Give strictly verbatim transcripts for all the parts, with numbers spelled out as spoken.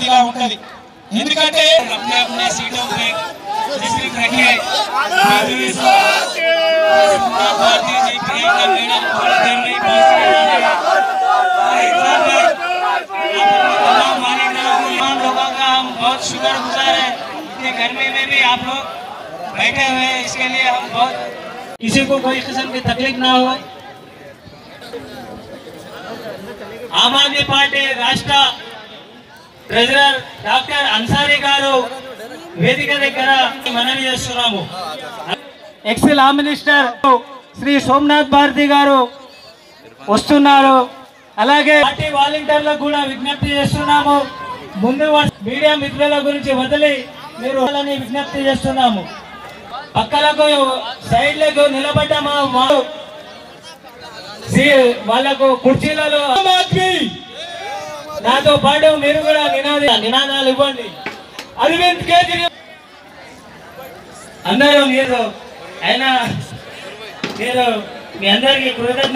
ఇదిగా ఉంటది ఎందుకంటే अपने अपने सीटों पे डिस्ट्रिक्ट रखे भारतीय जी प्रियंका मैडम थोड़ी देर में तमाम लोगों का हम बहुत शुक्रगुजार है इतने गर्मी में भी आप लोग बैठे हुए हैं इसके लिए हम बहुत किसी को कोई किस्म की तकलीफ ना हो। आम आदमी पार्टी राष्ट्र ट्रेजरर డాక్టర్ అన్సారీ గారు వేదిక దగ్గర మనవి చేస్తున్నాము। Ex law minister Shri Somnath Bharti garu వస్తున్నారు। అలాగే పార్టీ వాలంటీర్లకు కూడా విజ్ఞప్తి చేస్తున్నాము ముందు మీడియా మిత్రుల గురించి వదిలి మీరు వాళ్ళని విజ్ఞప్తి చేస్తున్నాము। పక్కలకు సైడ్లకు నిలబడ్డ మా వాళ్ళకు కుర్చీలలో నాతో పాటు మీరు కూడా నినాద నినాదాలు ఇవ్వండి। అరవింద్ కేజ్రీవాల్ అందరూ మీరు అయినా మీరు మీ అందరికీ కృతజ్ఞత।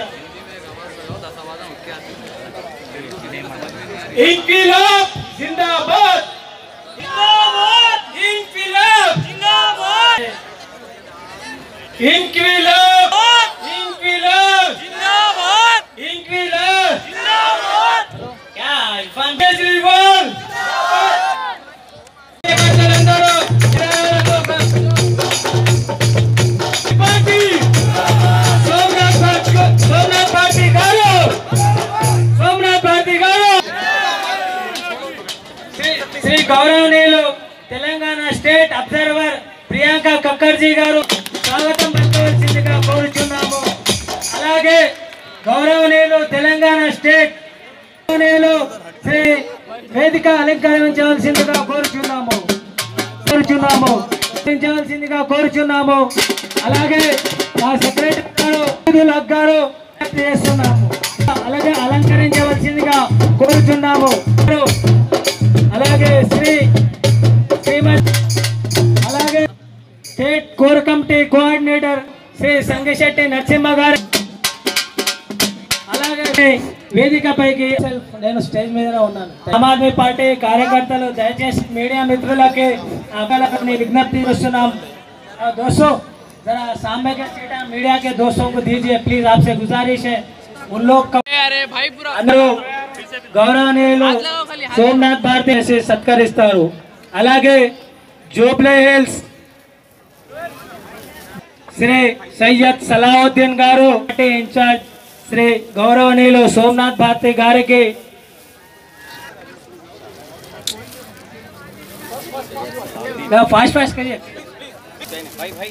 ఇంక్విలాబ్ జిందాబాద్ జిందాబాద్ ఇంక్విలాబ్ జిందాబాద్ ఇంక్విలాబ్ ఇంక్విలాబ్ జిందాబాద్ ఇంక్విలాబ్ జిందాబాద్ क्या इरफान केजरीवाल पार्टी सोमनाथ सोमनाथ पार्टी गारो सोमनाथ पार्टी गारो श्री गौरवनीयुलु तेलंगाना स्टेट ऑब्जर्वर प्रियंका कक्कर जी गारू स्वागतम पलकवलसिंदिगा कोरुचुन्नामु। అలాగే గౌరవనీయులు తెలంగాణ స్టేట్ శ్రీ వేదిక అలంకరించవలసిందిగా కోరుచున్నాము కోరుచున్నాము అలంకరించవలసిందిగా కోరుచున్నాము। అలాగే మా సెక్రటరీ గారు చేస్తున్నాము అలాగే అలంకరించవలసిందిగా కోరుచున్నాము। అలాగే శ్రీ శ్రీమతి అలాగే state core committee coordinator Shri Sangashetti Narasimha garu అలాగే వేదిక పైకి నేను స్టేజ్ మీద ఉన్నాను। ఆమ్ ఆద్మీ పార్టీ కార్యకర్తలు దయచేసి మీడియా మిత్రులకి अपनी विज्ञप्ति చేస్తున్నాం। दोस्तों जरा सामने के सीट मीडिया के दोस्तों को दीजिए प्लीज आपसे गुजारिश है उन लोग अरे भाई पूरा అందరూ గౌరవనీయులు సోమనాథ్ భారతి से సత్కరిస్తారు। అలాగే జూబ్లీ హిల్స్ శ్రీ సయ్యద్ సలావుద్దీన్ గారు పార్టీ ఇన్ఛార్జ్ श्री गौरवनीयुलु सोमनाथ भारती गारी की फास्ट फास्ट करिए भाई भाई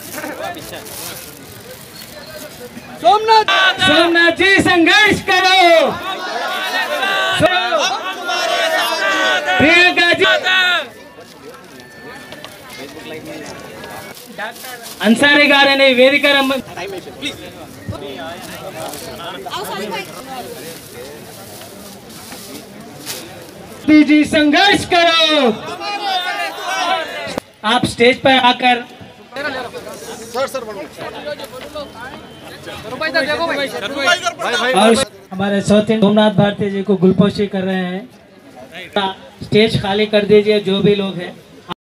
सोमनाथ सोमनाथ जी संघर्ष करो प्रियंका जी अंसारी गारनी वेदिक जी संघर्ष करो। आप स्टेज पर आकर और हमारे सौतीन सोमनाथ भारती जी को गुलपोशी कर रहे हैं। स्टेज खाली कर दीजिए जो भी लोग हैं।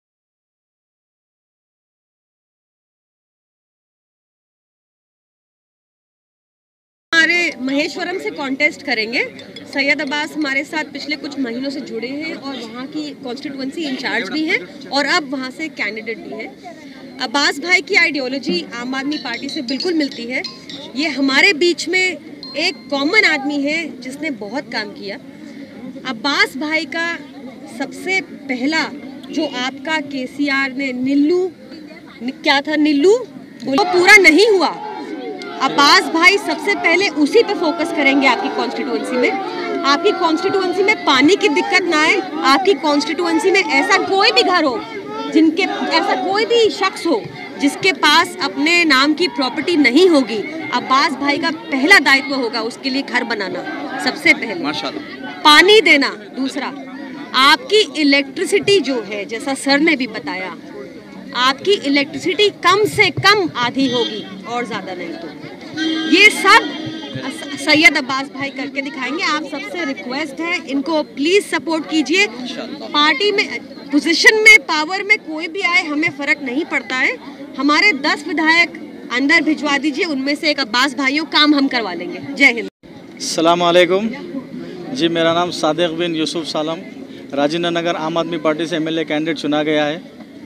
महेश्वरम से कॉन्टेस्ट करेंगे। सैयद अब्बास हमारे साथ पिछले कुछ महीनों से जुड़े हैं और वहाँ की कॉन्स्टिट्यूएंसी इंचार्ज भी हैं और अब वहाँ से कैंडिडेट भी हैं। अब्बास भाई की आइडियोलॉजी आम आदमी पार्टी से बिल्कुल मिलती है। ये हमारे बीच में एक कॉमन आदमी है जिसने बहुत काम किया। अब्बास भाई का सबसे पहला जो आपका केसीआर ने नीलू क्या था नीलू वो पूरा नहीं हुआ। अब्बास भाई सबसे पहले उसी पे फोकस करेंगे आपकी कॉन्स्टिट्यूएंसी में। आपकी कॉन्स्टिट्यूएंसी में पानी की दिक्कत ना आए। आपकी कॉन्स्टिट्यूएंसी में ऐसा कोई भी घर हो जिनके ऐसा कोई भी शख्स हो जिसके पास अपने नाम की प्रॉपर्टी नहीं होगी, अब्बास भाई का पहला दायित्व होगा उसके लिए घर बनाना सबसे पहले, माशाल्लाह, पानी देना दूसरा, आपकी इलेक्ट्रिसिटी जो है जैसा सर ने भी बताया आपकी इलेक्ट्रिसिटी कम से कम आधी होगी और ज़्यादा नहीं। तो ये सब सैयद अब्बास भाई करके दिखाएंगे। आप सबसे रिक्वेस्ट है, इनको प्लीज सपोर्ट कीजिए। पार्टी में, पोजीशन में, पावर में कोई भी आए, हमें फर्क नहीं पड़ता है। हमारे दस विधायक अंदर भिजवा दीजिए, उनमें से एक अब्बास भाइयों, काम हम करवा लेंगे। जय हिंद। अस्सलाम वालेकुम जी, मेरा नाम सादिक बिन यूसुफ सालम, राजेंद्र नगर आम आदमी पार्टी से एमएलए कैंडिडेट चुना गया है।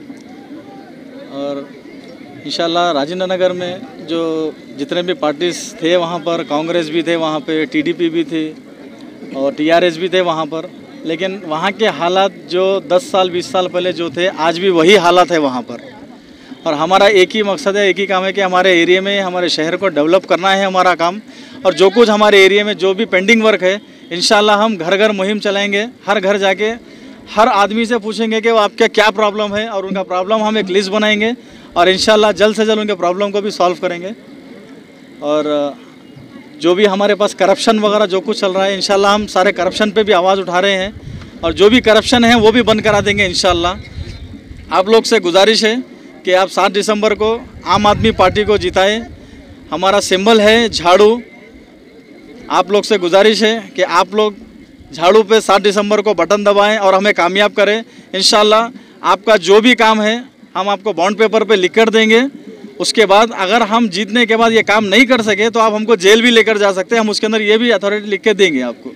और इंशाल्लाह राजेंद्र नगर में जो जितने भी पार्टीज थे वहाँ पर, कांग्रेस भी थे वहाँ पे, टीडीपी भी थी और टीआरएस भी थे वहाँ पर, लेकिन वहाँ के हालात जो दस साल बीस साल पहले जो थे, आज भी वही हालात है वहाँ पर। और हमारा एक ही मकसद है, एक ही काम है कि हमारे एरिया में, हमारे शहर को डेवलप करना है हमारा काम। और जो कुछ हमारे एरिया में जो भी पेंडिंग वर्क है, इंशाल्लाह हम घर घर मुहिम चलाएंगे। हर घर जाके हर आदमी से पूछेंगे कि वो आपका क्या प्रॉब्लम है, और उनका प्रॉब्लम हम एक लिस्ट बनाएंगे और इंशाल्लाह जल्द से जल्द उनके प्रॉब्लम को भी सॉल्व करेंगे। और जो भी हमारे पास करप्शन वगैरह जो कुछ चल रहा है, इंशाल्लाह हम सारे करप्शन पे भी आवाज़ उठा रहे हैं, और जो भी करप्शन है वो भी बंद करा देंगे इंशाल्लाह। आप लोग से गुजारिश है कि आप सात दिसंबर को आम आदमी पार्टी को जिताएं। हमारा सिंबल है झाड़ू। आप लोग से गुजारिश है कि आप लोग झाड़ू पे सात दिसंबर को बटन दबाएं और हमें कामयाब करें। इंशाल्लाह आपका जो भी काम है हम आपको बॉन्ड पेपर पे लिख कर देंगे। उसके बाद अगर हम जीतने के बाद ये काम नहीं कर सके तो आप हमको जेल भी लेकर जा सकते हैं, हम उसके अंदर ये भी अथॉरिटी लिख के देंगे आपको।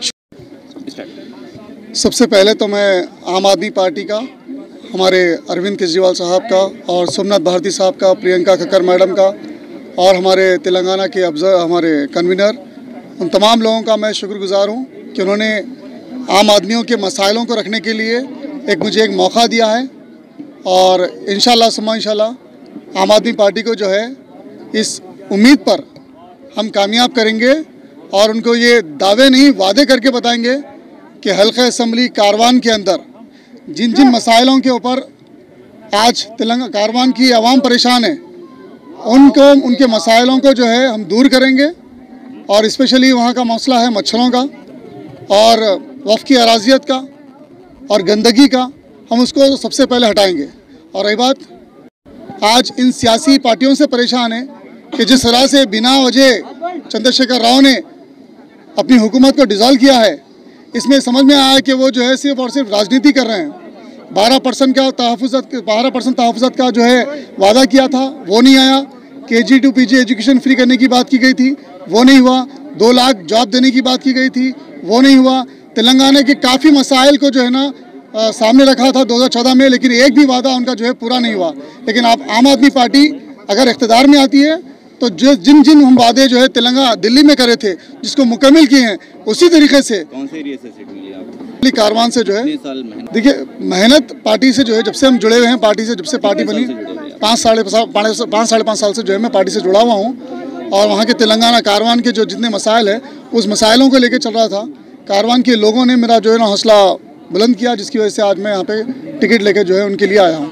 सबसे पहले तो मैं आम आदमी पार्टी का, हमारे अरविंद केजरीवाल साहब का और सोमनाथ भारती साहब का, प्रियंका कक्कर मैडम का और हमारे तेलंगाना के ऑब्जर्वर, हमारे कन्वीनर, उन तमाम लोगों का मैं शुक्रगुजार हूँ कि उन्होंने आम आदमियों के मसाइलों को रखने के लिए एक मुझे एक मौका दिया है। और इंशाल्लाह सुम्मा इंशाल्लाह आम आदमी पार्टी को जो है इस उम्मीद पर हम कामयाब करेंगे और उनको ये दावे नहीं वादे करके बताएंगे कि हल्का असम्बली कारवान के अंदर जिन जिन मसाइलों के ऊपर आज तेलंगाना कारवान की आवाम परेशान है, उनको उनके मसाइलों को जो है हम दूर करेंगे। और स्पेशली वहाँ का मसला है मच्छरों का और वफ़ की अराजियत का और गंदगी का, हम उसको सबसे पहले हटाएंगे। और रही बात, आज इन सियासी पार्टियों से परेशान है कि जिस तरह से बिना वजह चंद्रशेखर राव ने अपनी हुकूमत को डिज़ोल्व किया है, इसमें समझ में आया कि वो जो है सिर्फ और सिर्फ राजनीति कर रहे हैं। बारह परसेंट का तहफ़्फ़ुज़ात बारह परसेंट तहफ़्फ़ुज़ात का जो है वादा किया था वो नहीं आया। K G to P G education free करने की बात की गई थी, वो नहीं हुआ। दो लाख जॉब देने की बात की गई थी, वो नहीं हुआ। तेलंगाना के काफ़ी मसाइल को जो है ना आ, सामने रखा था दो हज़ार चौदह में, लेकिन एक भी वादा उनका जो है पूरा नहीं हुआ। लेकिन आप आम आदमी पार्टी अगर इख्तिदार में आती है तो जो जिन जिन हम वादे जो है तेलंगाना दिल्ली में करे थे, जिसको मुकम्मल किए हैं, उसी तरीके से कौन से एरिया से सीट मिली आपको? कारवान से जो है, देखिए मेहनत पार्टी से जो है, जब से हम जुड़े हुए हैं पार्टी से, जब से पार्टी बनी पाँच साढ़े पाँच साढ़े पाँच साल से जो है मैं पार्टी से जुड़ा हुआ हूँ। और वहाँ के तेलंगाना कारवान के जो जितने मसाइल है, उस मसाइलों को लेकर चल रहा था। कारवान के लोगों ने मेरा जो है ना हौसला बुलंद किया, जिसकी वजह से आज मैं यहाँ पे टिकट लेकर जो है उनके लिए आया हूँ।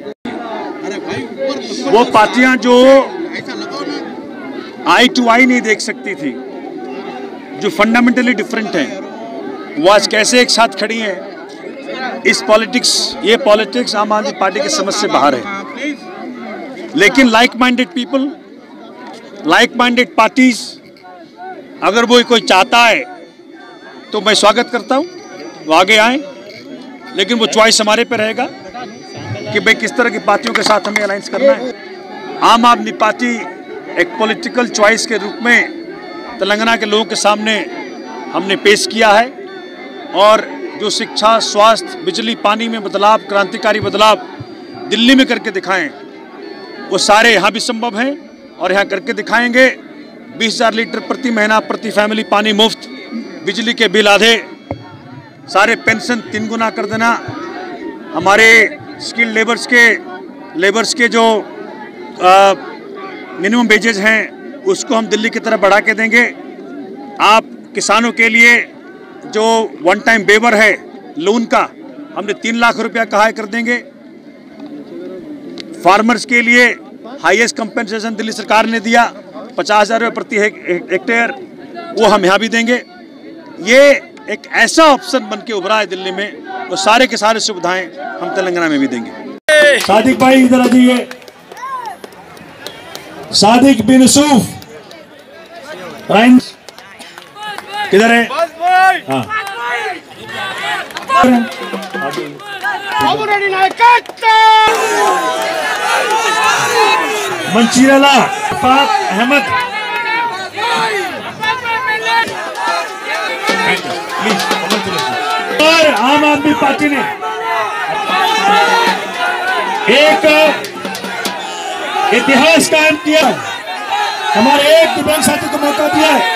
वो पार्टियां जो आई टू आई नहीं देख सकती थी, जो फंडामेंटली डिफरेंट हैं, वो आज कैसे एक साथ खड़ी हैं। इस पॉलिटिक्स ये पॉलिटिक्स आम आदमी पार्टी की समझ से बाहर है। लेकिन like minded people, like minded parties, अगर वो कोई चाहता है तो मैं स्वागत करता हूँ, वो आगे आए। लेकिन वो चॉइस हमारे पे रहेगा कि भाई किस तरह की पार्टियों के साथ हमें अलायंस करना है। आम आदमी पार्टी एक पॉलिटिकल चॉइस के रूप में तेलंगाना के लोगों के सामने हमने पेश किया है। और जो शिक्षा, स्वास्थ्य, बिजली, पानी में बदलाव, क्रांतिकारी बदलाव दिल्ली में करके दिखाएं, वो सारे यहाँ भी संभव हैं और यहाँ करके दिखाएंगे। बीस हज़ार लीटर प्रति महीना प्रति फैमिली पानी मुफ्त, बिजली के बिल आधे, सारे पेंशन तीन गुना कर देना, हमारे स्किल्ड लेबर्स के लेबर्स के जो मिनिमम वेजेज हैं उसको हम दिल्ली की तरफ बढ़ा के देंगे। आप किसानों के लिए जो वन टाइम वेवर है लोन का, हमने तीन लाख रुपया कहा कर देंगे। फार्मर्स के लिए हाईएस्ट कंपेंसेशन दिल्ली सरकार ने दिया, पचास हज़ार रुपये प्रति हेक्टेयर, वो हम यहाँ भी देंगे। ये एक ऐसा ऑप्शन बन के उभरा है दिल्ली में, वो सारे के सारे सुविधाएं हम तेलंगाना में भी देंगे। सादिक भाई इधर आ जाइए। सादिक बिन यूसुफ राइन किधर है? हाँ मंचीराला फात अहमद और आम आदमी पार्टी ने एक इतिहास कायम किया। हमारे एक दिव्यांग साथी को मौका दिया है।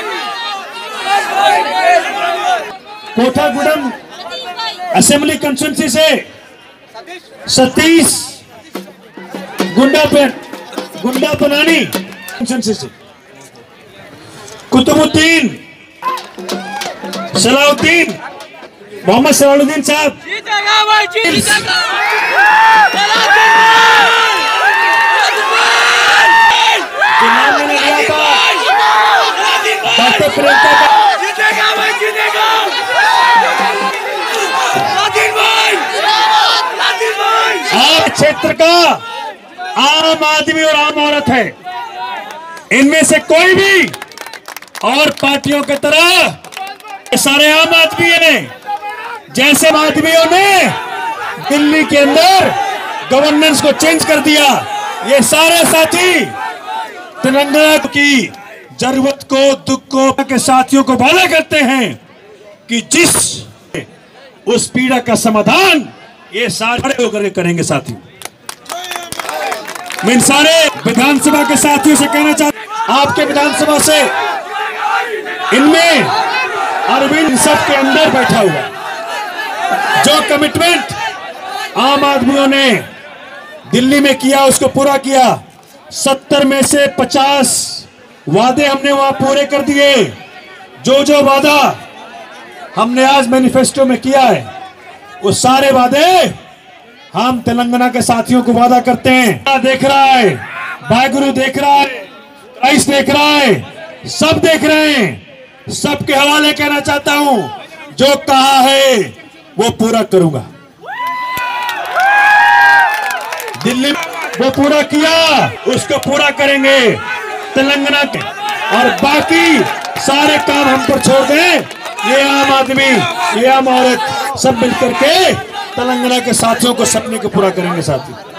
कोठागुडम असेंबली कंस्टिट्यूंसी से सतीश गुंडापेट गुंडा बनानी कंस्टिट्यूंसी से कुतुबुद्दीन सलाउद्दीन मोहम्मद सलाउद्दीन साहब नाम मैंने लिया था डॉक्टर प्रियंका आप क्षेत्र का आम आदमी और आम औरत है। इनमें से कोई भी और पार्टियों की तरह सारे आम आदमी हैं। जैसे आदमियों ने दिल्ली के अंदर गवर्नेंस को चेंज कर दिया, ये सारे साथी तेलंगाना की जरूरत को दुख को के साथियों को वादा करते हैं कि जिस उस पीड़ा का समाधान ये सारे होकर करेंगे। साथी मैं इन सारे विधानसभा के साथियों से कहना चाहता हूं, आपके विधानसभा से इनमें अरविंद सब के अंदर बैठा हुआ जो कमिटमेंट आम आदमियों ने दिल्ली में किया उसको पूरा किया। सत्तर में से पचास वादे हमने वहां पूरे कर दिए। जो जो वादा हमने आज मैनिफेस्टो में किया है वो सारे वादे हम तेलंगाना के साथियों को वादा करते हैं। देख रहा है, वाहिगुरु देख रहा है, क्राइस्ट देख रहा है, सब देख रहे हैं। सबके हवाले कहना चाहता हूं, जो कहा है वो पूरा करूंगा। दिल्ली वो पूरा किया, उसको पूरा करेंगे तेलंगाना के, और बाकी सारे काम हम पर छोड़ दें। ये आम आदमी, ये आम औरत सब मिलकर के तेलंगाना के साथियों को सपने को पूरा करेंगे। साथी